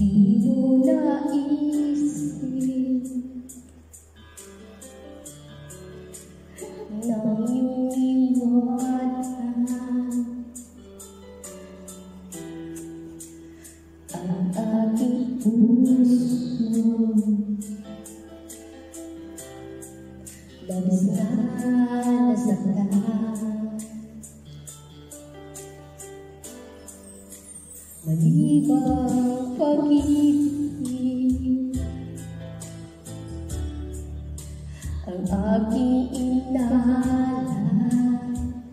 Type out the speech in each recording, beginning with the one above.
Di mo naisip nang iyong iwanan ang aking puso. Labis na nasaktan, mali bang pag-ibig ang aking inahalay?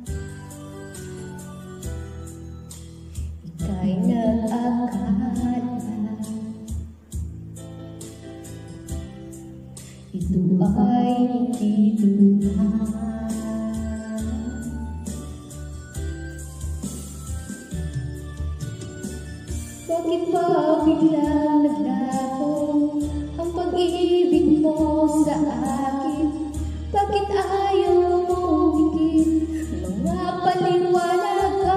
Ika'y nag-akala ito ay hindi tunay. Bakit ba biglang naglaho ang pag-ibig mo sa akin? Bakit ayaw mong higit? Mga paliwanag ka.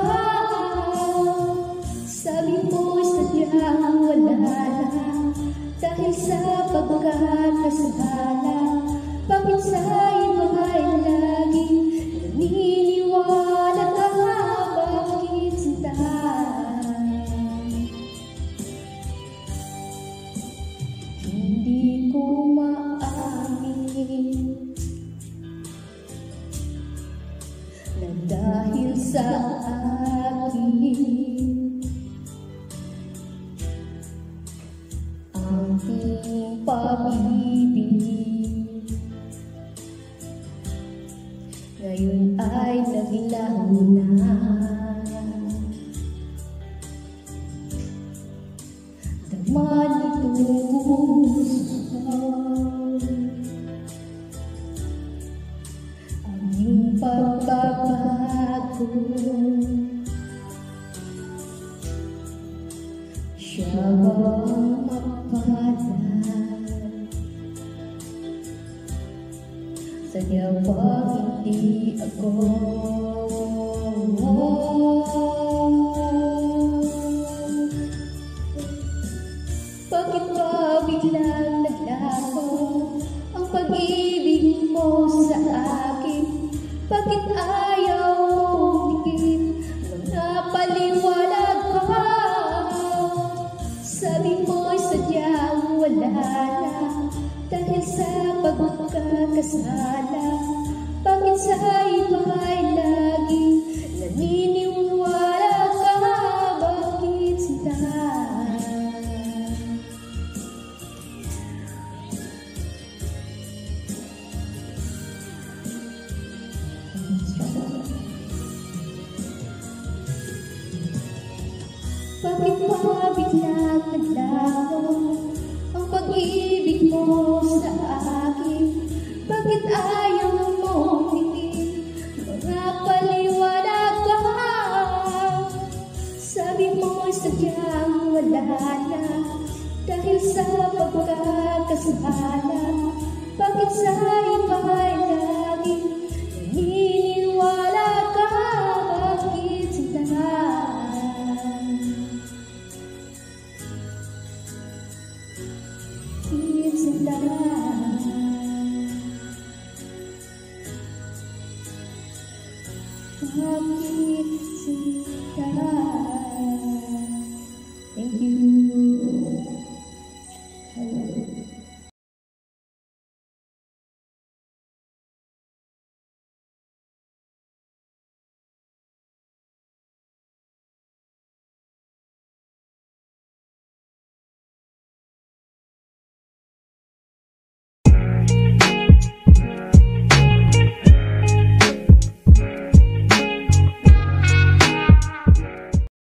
Sabi mo sadyang wala na dahil sa pagkakasala. Bakit sa iba ay laging naniniwala ka? Bakit sinta? Hindi ko maamin na dahil sa akin ang iyong pag-ibig ngayon ay naglaho na. Dama nitong puso ang iyong pagbabago. Siya bang mapalad? Sadya bang hindi ako? Bakit ba biglang naglaho ang pag-ibig mo sa akin? Bakit ayaw mong higit? Mga paliwanag ka. Sabi mo'y sadyang wala na dahil sa pagkakasala. Bakit sa iba ay laging naniniwala ka? Bakit sinta? Bakit ba biglang naglaho ang pag-ibig mo sa akin? Bakit ayaw mong higit? Mga paliwanag ka. Sabi mo sadyang wala na dahil sa pagkakasala. Bakit sa iba ay laging naniniwala ka? Bakit sinta? Bakit sinta? Bakit sinta?